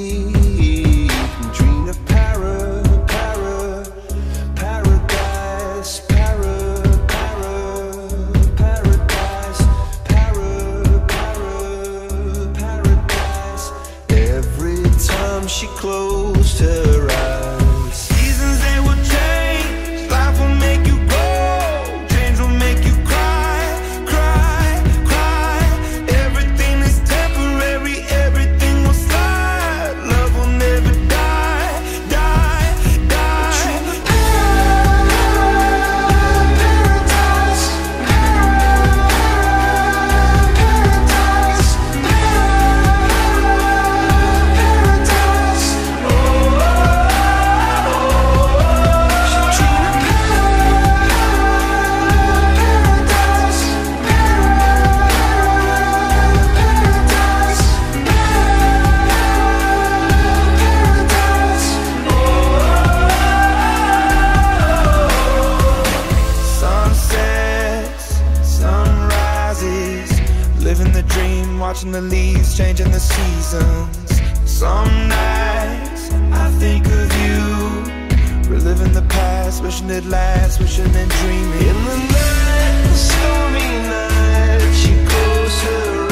dreamed of paradise, paradise, paradise. Every time she closed her eyes, seasons they will change, life will make you grow, change will make you cry, cry, cry. Everything is temporary, everything will slide, love will never die, die, die. Paradise, sunsets, sunrises, living the dream, watching the leaves, changing the seasons. Some nights I think of you, reliving the past, wishing it lasts, wishing and dreaming. In the night, the stormy night, she closed her